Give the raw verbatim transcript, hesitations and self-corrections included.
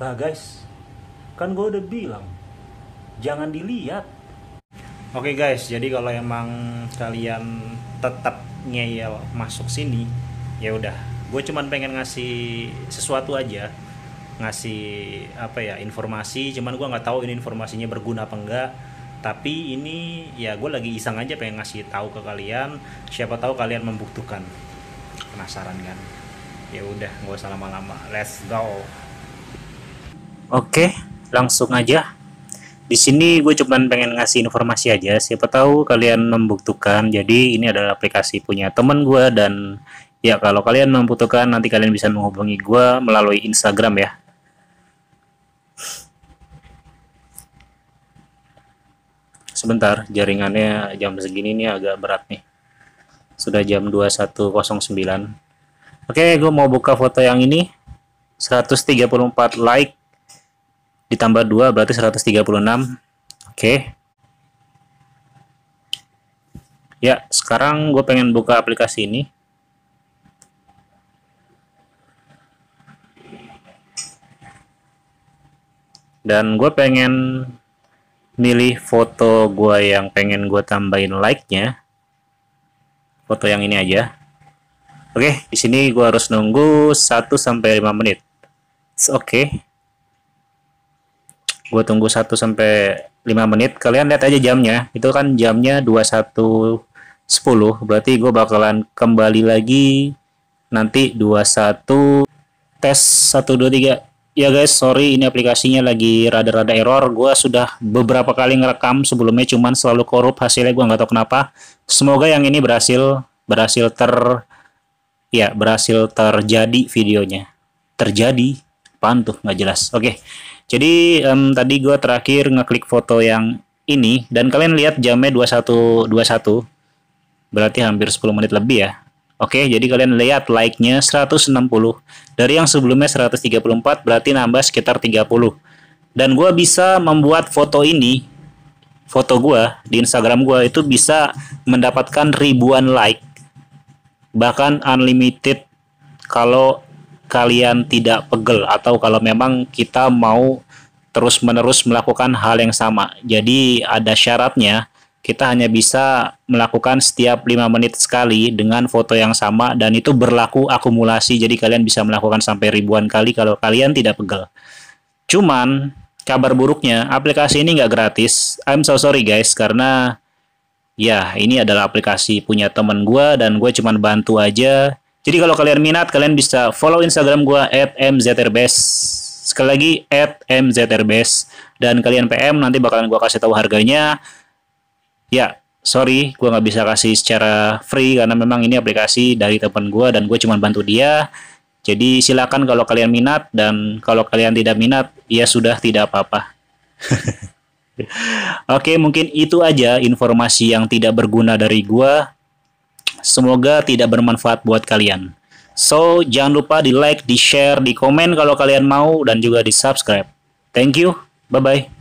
Lah guys, kan gue udah bilang, jangan dilihat. Oke guys, jadi kalau emang kalian tetap ngeyel masuk sini, ya udah. Gue cuman pengen ngasih sesuatu aja, ngasih apa ya informasi. Cuman gue nggak tahu ini informasinya berguna apa enggak. Tapi ini ya gue lagi iseng aja pengen ngasih tahu ke kalian. Siapa tahu kalian membutuhkan. Penasaran kan? Ya udah, nggak usah lama-lama. Let's go. Oke, langsung aja. Di sini gue cuma pengen ngasih informasi aja. Siapa tahu kalian membutuhkan. Jadi ini adalah aplikasi punya temen gue dan ya kalau kalian membutuhkan nanti kalian bisa menghubungi gue melalui Instagram ya. Sebentar, jaringannya jam segini nih agak berat nih. Sudah jam dua puluh satu nol sembilan. Oke, gue mau buka foto yang ini. seratus tiga puluh empat like. Ditambah dua berarti seratus tiga puluh enam. Oke. Ya, sekarang gue pengen buka aplikasi ini. Dan gue pengen milih foto gue yang pengen gue tambahin like-nya. Foto yang ini aja. Oke, di sini gue harus nunggu satu sampai lima menit. Oke. Gue tunggu satu sampai lima menit. Kalian lihat aja jamnya. Itu kan jamnya dua puluh satu sepuluh. Berarti gue bakalan kembali lagi nanti dua puluh satu tes satu dua tiga. Ya guys, sorry ini aplikasinya lagi rada-rada error. Gue sudah beberapa kali ngerekam sebelumnya, cuman selalu korup hasilnya. Gue nggak tahu kenapa. Semoga yang ini berhasil berhasil ter ya berhasil terjadi videonya. Terjadi apaan tuh, nggak jelas. Oke. Jadi um, tadi gue terakhir ngeklik foto yang ini dan kalian lihat jamnya dua puluh satu dua puluh satu, berarti hampir sepuluh menit lebih ya. Oke, jadi kalian lihat like-nya seratus enam puluh, dari yang sebelumnya seratus tiga puluh empat, berarti nambah sekitar tiga puluh. Dan gue bisa membuat foto ini, foto gue di Instagram gue itu bisa mendapatkan ribuan like, bahkan unlimited kalau kalian tidak pegel atau kalau memang kita mau terus-menerus melakukan hal yang sama. Jadi ada syaratnya, kita hanya bisa melakukan setiap lima menit sekali dengan foto yang sama dan itu berlaku akumulasi. Jadi kalian bisa melakukan sampai ribuan kali kalau kalian tidak pegel. Cuman kabar buruknya aplikasi ini nggak gratis. I'm so sorry guys, karena ya ini adalah aplikasi punya temen gue dan gue cuman bantu aja. Jadi kalau kalian minat, kalian bisa follow Instagram gue at m z r best. Sekali lagi at m z r best. Dan kalian P M, nanti bakalan gue kasih tahu harganya. Ya, sorry, gue nggak bisa kasih secara free karena memang ini aplikasi dari teman gue dan gue cuma bantu dia. Jadi silakan kalau kalian minat, dan kalau kalian tidak minat, ya sudah, tidak apa-apa. Oke, mungkin itu aja informasi yang tidak berguna dari gue. Semoga tidak bermanfaat buat kalian. So, jangan lupa di like, di share, di komen kalau kalian mau, dan juga di subscribe. Thank you. Bye-bye.